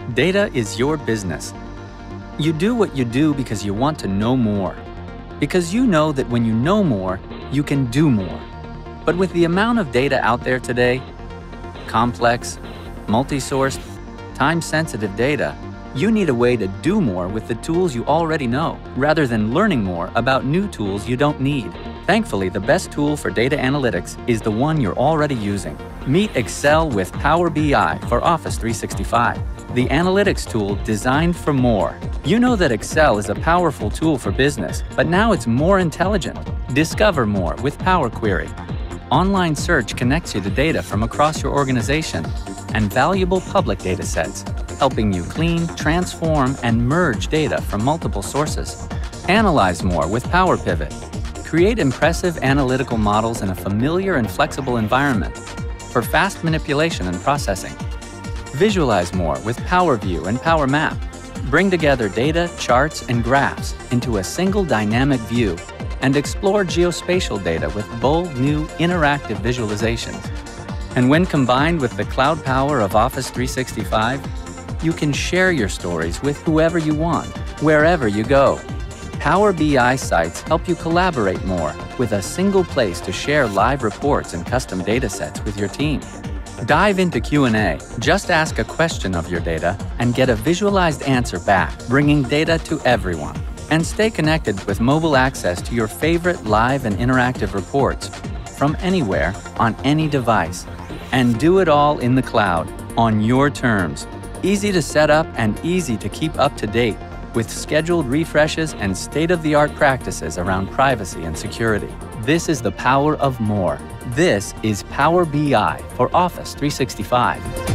Data is your business. You do what you do because you want to know more. Because you know that when you know more, you can do more. But with the amount of data out there today, complex, multi-sourced, time-sensitive data, you need a way to do more with the tools you already know, rather than learning more about new tools you don't need. Thankfully, the best tool for data analytics is the one you're already using. Meet Excel with Power BI for Office 365, the analytics tool designed for more. You know that Excel is a powerful tool for business, but now it's more intelligent. Discover more with Power Query. Online search connects you to data from across your organization and valuable public data sets, helping you clean, transform, and merge data from multiple sources. Analyze more with Power Pivot. Create impressive analytical models in a familiar and flexible environment for fast manipulation and processing. Visualize more with Power View and Power Map. Bring together data, charts, and graphs into a single dynamic view and explore geospatial data with bold, new, interactive visualizations. And when combined with the cloud power of Office 365, you can share your stories with whoever you want, wherever you go. Power BI sites help you collaborate more with a single place to share live reports and custom datasets with your team. Dive into Q&A. Just ask a question of your data and get a visualized answer back, bringing data to everyone. And stay connected with mobile access to your favorite live and interactive reports from anywhere on any device. And do it all in the cloud, on your terms. Easy to set up and easy to keep up to date, with scheduled refreshes and state-of-the-art practices around privacy and security. This is the power of more. This is Power BI for Office 365.